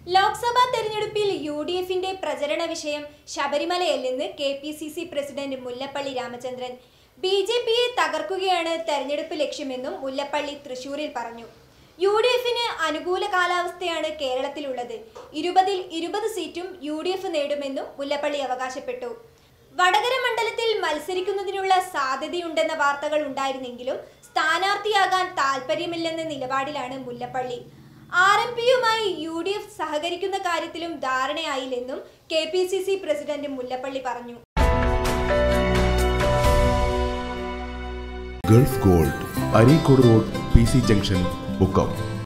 ലോക്സഭാ തെരഞ്ഞെടുപ്പിൽ യുഡിഎഫിന്റെ പ്രചരണ വിഷയം ശബരിമലയല്ലെന്ന് കെപിസിസി പ്രസിഡന്റ് മുല്ലപ്പള്ളി രാമചന്ദ്രൻ. ബിജെപിയെ തകർക്കുകയാണ് തെരഞ്ഞെടുപ്പ് ലക്ഷ്യമെന്നും മുല്ലപ്പള്ളി തൃശൂരിൽ പറഞ്ഞു. യുഡിഎഫിന് അനുകൂല കാലാവസ്ഥയാണ് കേരളത്തിലുള്ളത്. 20-ൽ 20 സീറ്റും യുഡിഎഫ് നേടുമെന്നും മുല്ലപ്പള്ളി അവകാശപ്പെട്ടു. വടകര മണ്ഡലത്തിൽ മത്സരിക്കുന്നതിനുള്ള സാധ്യതയുണ്ടെന്ന വാർത്തകൾ ഉണ്ടായിരുന്നെങ്കിലും സ്ഥാനാർത്ഥിയാകാൻ താൽപര്യമില്ലെന്ന നിലപാടിലാണ് മുല്ലപ്പള്ളി. ആർഎംപിയുമായി യുഡിഎഫ് സഹകരിക്കുന്ന കാര്യത്തിലും ധാരണയായില്ലെന്നും കെപിസിസി പ്രസിഡന്റ് മുല്ലപ്പള്ളി പറഞ്ഞു. Gulf gold, Areekode road, PC junction, Mukkam.